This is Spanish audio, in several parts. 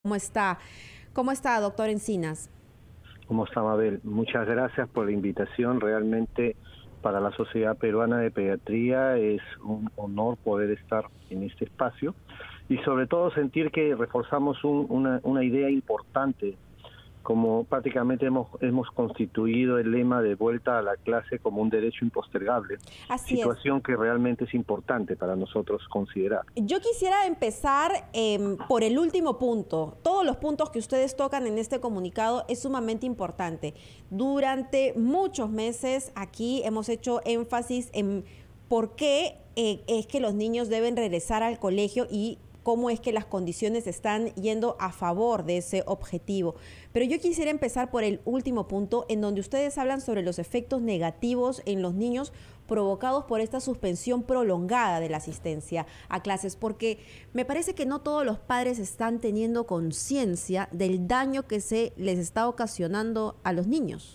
¿Cómo está? ¿Cómo está, doctor Encinas? ¿Cómo está, Mabel? Muchas gracias por la invitación. Realmente para la Sociedad Peruana de Pediatría es un honor poder estar en este espacio y sobre todo sentir que reforzamos una idea importante, como prácticamente hemos constituido el lema de vuelta a la clase como un derecho impostergable, Así es. situación que realmente es importante para nosotros considerar. Yo quisiera empezar por el último punto. Todos los puntos que ustedes tocan en este comunicado es sumamente importante. Durante muchos meses aquí hemos hecho énfasis en por qué es que los niños deben regresar al colegio y cómo es que las condiciones están yendo a favor de ese objetivo. Pero yo quisiera empezar por el último punto, en donde ustedes hablan sobre los efectos negativos en los niños provocados por esta suspensión prolongada de la asistencia a clases, porque me parece que no todos los padres están teniendo conciencia del daño que se les está ocasionando a los niños.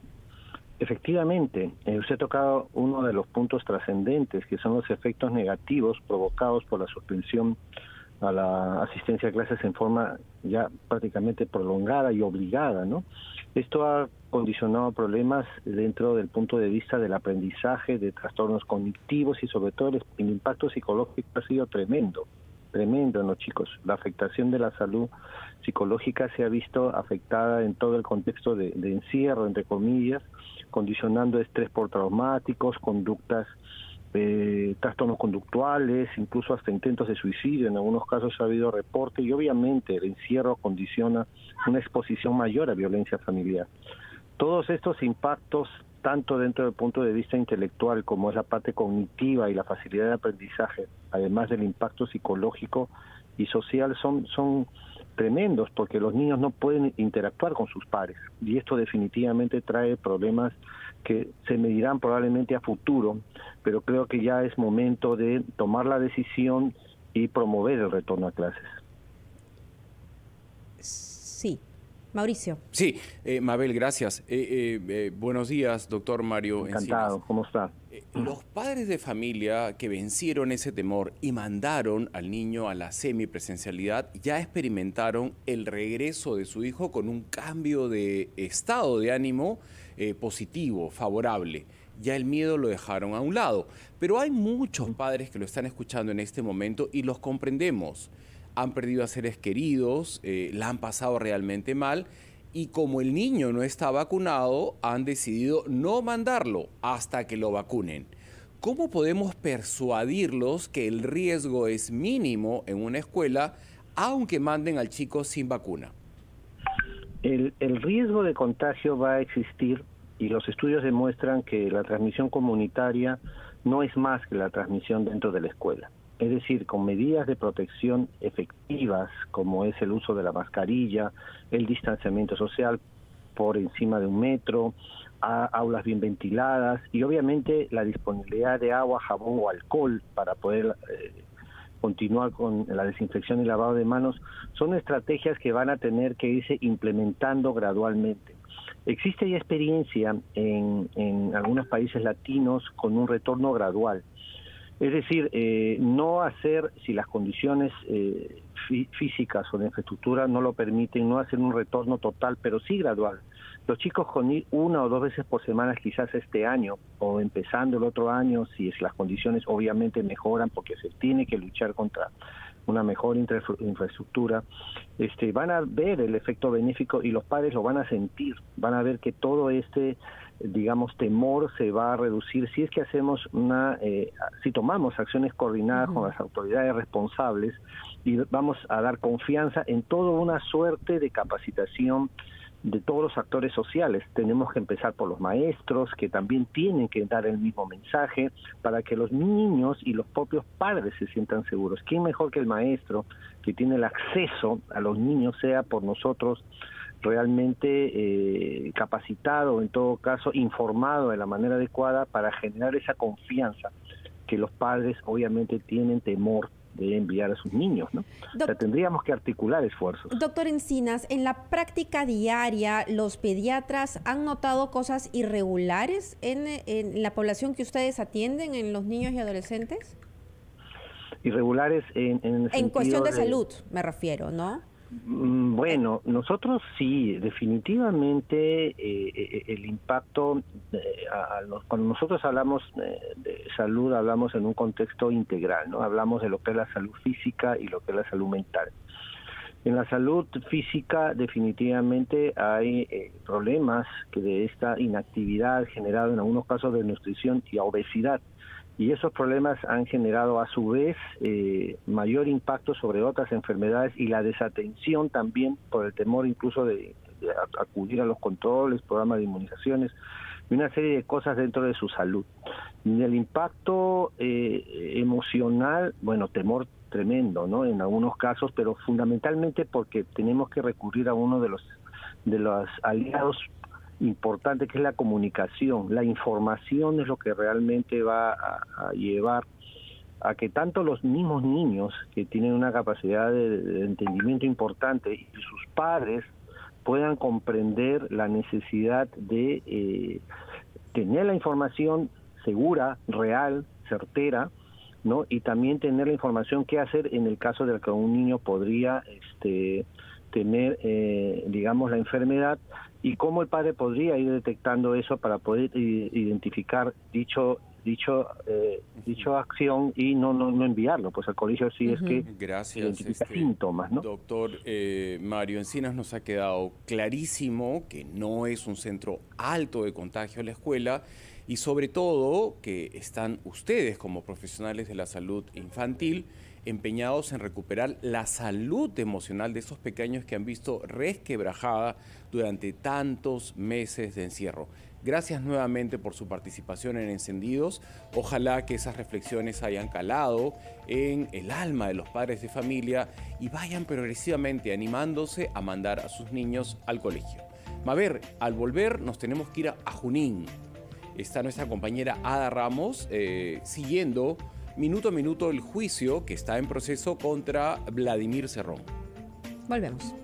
Efectivamente, usted ha tocado uno de los puntos trascendentes, que son los efectos negativos provocados por la suspensión a la asistencia a clases en forma ya prácticamente prolongada y obligada, ¿no? Esto ha condicionado problemas dentro del punto de vista del aprendizaje, de trastornos cognitivos y sobre todo el impacto psicológico ha sido tremendo en los chicos. La afectación de la salud psicológica se ha visto afectada en todo el contexto de encierro, entre comillas, condicionando estrés postraumáticos, conductas, trastornos conductuales, incluso hasta intentos de suicidio. En algunos casos ha habido reporte y obviamente el encierro condiciona una exposición mayor a violencia familiar. Todos estos impactos, tanto dentro del punto de vista intelectual como es la parte cognitiva y la facilidad de aprendizaje, además del impacto psicológico y social, son tremendos porque los niños no pueden interactuar con sus pares y esto definitivamente trae problemas que se medirán probablemente a futuro, pero creo que ya es momento de tomar la decisión y promover el retorno a clases. Sí. Mauricio. Sí, Mabel, gracias. Buenos días, doctor Mario Encantado, Encinas. ¿cómo está? Los padres de familia que vencieron ese temor y mandaron al niño a la semipresencialidad ya experimentaron el regreso de su hijo con un cambio de estado de ánimo positivo, favorable. Ya el miedo lo dejaron a un lado. Pero hay muchos padres que lo están escuchando en este momento y los comprendemos. Han perdido a seres queridos, la han pasado realmente mal y como el niño no está vacunado, han decidido no mandarlo hasta que lo vacunen. ¿Cómo podemos persuadirlos que el riesgo es mínimo en una escuela, aunque manden al chico sin vacuna? El riesgo de contagio va a existir y los estudios demuestran que la transmisión comunitaria no es más que la transmisión dentro de la escuela. Es decir, con medidas de protección efectivas, como es el uso de la mascarilla, el distanciamiento social por encima de 1 metro, aulas bien ventiladas y obviamente la disponibilidad de agua, jabón o alcohol para poder continuar con la desinfección y lavado de manos, son estrategias que van a tener que irse implementando gradualmente. Existe ya experiencia en algunos países latinos con un retorno gradual. Es decir, no hacer, si las condiciones físicas o de infraestructura no lo permiten, no hacer un retorno total, pero sí gradual. Los chicos con ir 1 o 2 veces por semana quizás este año o empezando el otro año, si es las condiciones obviamente mejoran porque se tiene que luchar contra una mejor infraestructura, van a ver el efecto benéfico y los padres lo van a sentir, van a ver que todo digamos, temor se va a reducir si es que hacemos si tomamos acciones coordinadas con las autoridades responsables y vamos a dar confianza en toda una suerte de capacitación de todos los actores sociales. Tenemos que empezar por los maestros, que también tienen que dar el mismo mensaje para que los niños y los propios padres se sientan seguros. ¿Quién mejor que el maestro, que tiene el acceso a los niños, sea por nosotros realmente capacitado, en todo caso informado de la manera adecuada para generar esa confianza que los padres obviamente tienen temor de enviar a sus niños, ¿no? O sea, tendríamos que articular esfuerzos. Doctor Encinas, en la práctica diaria, ¿los pediatras han notado cosas irregulares en la población que ustedes atienden, en los niños y adolescentes? Irregulares en el En sentido cuestión de salud, me refiero, ¿no? Bueno, nosotros sí, definitivamente el impacto, cuando nosotros hablamos de salud, hablamos en un contexto integral, ¿no? Hablamos de lo que es la salud física y lo que es la salud mental. En la salud física definitivamente hay problemas que de esta inactividad generado en algunos casos de nutrición y obesidad. Y esos problemas han generado a su vez mayor impacto sobre otras enfermedades y la desatención también por el temor incluso de acudir a los controles, programas de inmunizaciones y una serie de cosas dentro de su salud. Y el impacto emocional, bueno, temor tremendo, ¿no? En algunos casos, pero fundamentalmente porque tenemos que recurrir a uno de los aliados importante, que es la comunicación. La información es lo que realmente va a llevar a que tanto los mismos niños que tienen una capacidad de entendimiento importante y sus padres puedan comprender la necesidad de tener la información segura, real, certera, ¿no? Y también tener la información qué hacer en el caso de que un niño podría tener, digamos, la enfermedad, y cómo el padre podría ir detectando eso para poder identificar dicha acción y no enviarlo pues al colegio si es que identifica síntomas, ¿no? Doctor Mario Encinas, nos ha quedado clarísimo que no es un centro alto de contagio en la escuela y sobre todo que están ustedes como profesionales de la salud infantil empeñados en recuperar la salud emocional de esos pequeños que han visto resquebrajada durante tantos meses de encierro. Gracias nuevamente por su participación en Encendidos. Ojalá que esas reflexiones hayan calado en el alma de los padres de familia y vayan progresivamente animándose a mandar a sus niños al colegio. Maver, al volver nos tenemos que ir a Junín. Está nuestra compañera Ada Ramos siguiendo minuto a minuto el juicio que está en proceso contra Vladimir Cerrón. Volvemos.